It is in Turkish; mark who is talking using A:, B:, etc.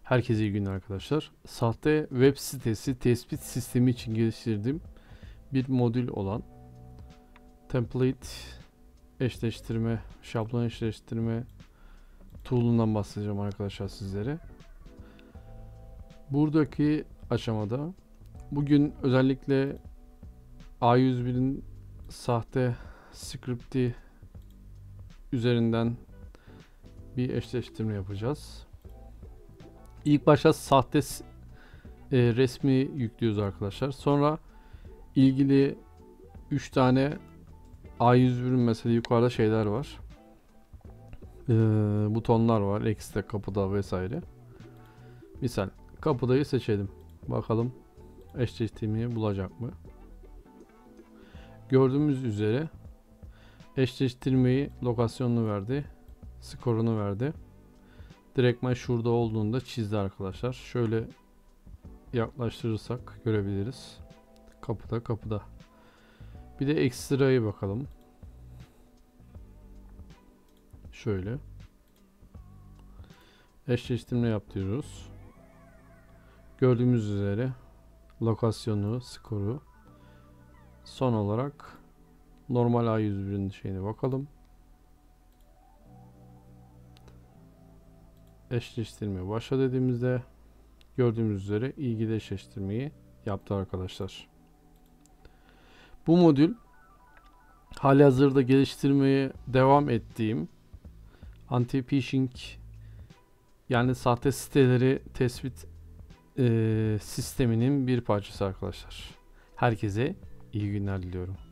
A: Herkese iyi günler arkadaşlar. Sahte web sitesi tespit sistemi için geliştirdiğim bir modül olan template eşleştirme, şablon eşleştirme tool'undan bahsedeceğim arkadaşlar sizlere. Buradaki aşamada bugün özellikle A101'in sahte script'i üzerinden bir eşleştirme yapacağız. İlk başta sahte resmi yüklüyoruz arkadaşlar. Sonra ilgili 3 tane A101'in mesela yukarıda şeyler var. Butonlar var. Ekstra kapıda vesaire. Misal kapıdayı seçelim. Bakalım eşleştirmeyi bulacak mı? Gördüğümüz üzere eşleştirmeyi lokasyonunu verdi. Skorunu verdi. Direktman şurada olduğunda çizdi arkadaşlar. Şöyle yaklaştırırsak görebiliriz. Kapıda. Bir de ekstraya bakalım. Şöyle. Eşleştirme yap diyoruz. Gördüğümüz üzere lokasyonu, skoru. Son olarak normal A101'in şeyine bakalım. Eşleştirme başla dediğimizde gördüğümüz üzere ilgili eşleştirmeyi yaptı arkadaşlar. Bu modül halihazırda geliştirmeye devam ettiğim anti-phishing yani sahte siteleri tespit sisteminin bir parçası arkadaşlar. Herkese iyi günler diliyorum.